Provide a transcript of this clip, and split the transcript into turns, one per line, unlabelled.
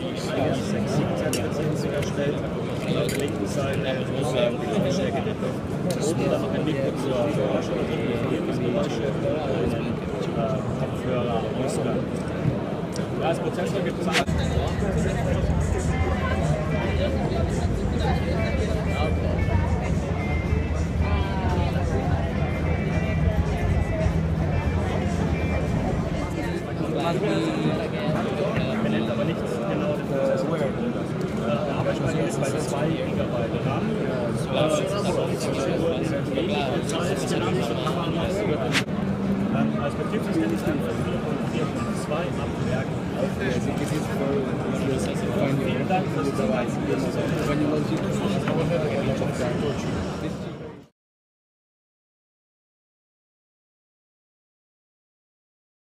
6, 7 Zertifizierungen erstellt. Auf der linken Seite Verstärke der oben dann noch ein Mikro zur Geräusche, Kopfhörer, Ausgang. Ja, als Prozessor gibt es benennt aber nichts genau den Prozessor. Der Arbeitsspeicher ist bei 2 GB RAM. Als Betriebssystem ist dann 4.2 ab Werk aufgestellt. Vielen Dank fürs Zuhören.